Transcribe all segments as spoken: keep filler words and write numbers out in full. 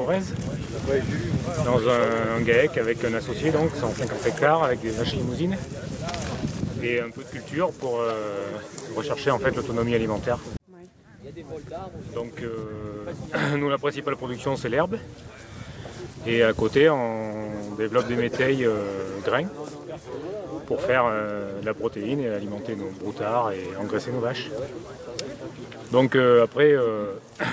Forez, dans un, un GAEC avec un associé, donc cent cinquante hectares, avec des vaches limousines et un peu de culture pour euh, rechercher en fait l'autonomie alimentaire. Donc euh, nous, la principale production, c'est l'herbe. Et à côté, on développe des métailles euh, grains pour faire euh, de la protéine et alimenter nos broutards et engraisser nos vaches. Donc euh, après, euh,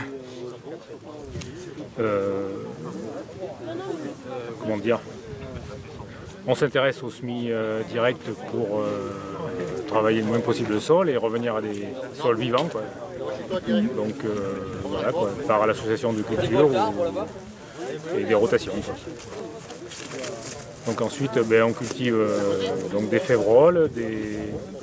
euh, comment dire, on s'intéresse au semis euh, direct pour euh, travailler le moins possible le sol et revenir à des sols vivants, quoi. Donc euh, voilà, quoi, par l'association de culture ou, et des rotations, quoi. Donc ensuite, ben, on cultive euh, donc des févroles, des,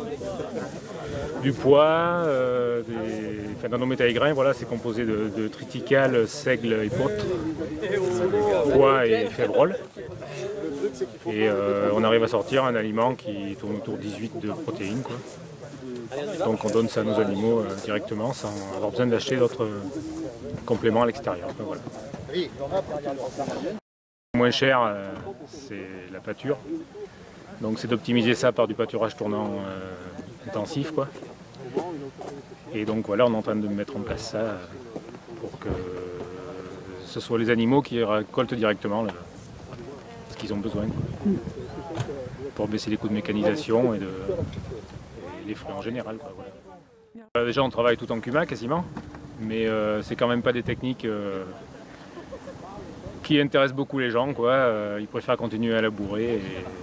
du pois, euh, des, enfin, dans nos métailles grains, voilà, c'est composé de, de triticale, seigle et potre, pois et févroles. Et euh, on arrive à sortir un aliment qui tourne autour de dix-huit de protéines, quoi. Donc on donne ça à nos animaux euh, directement sans avoir besoin d'acheter d'autres euh, compléments à l'extérieur. Enfin, voilà. Moins cher, euh, c'est la pâture. Donc c'est d'optimiser ça par du pâturage tournant euh, intensif, quoi. Et donc voilà, on est en train de mettre en place ça euh, pour que ce soit les animaux qui récoltent directement le, ce qu'ils ont besoin, quoi. Pour baisser les coûts de mécanisation et, de, et les fruits en général, quoi, voilà. Déjà on travaille tout en cuma quasiment, mais euh, c'est quand même pas des techniques euh, qui intéressent beaucoup les gens, quoi. Euh, ils préfèrent continuer à labourer et,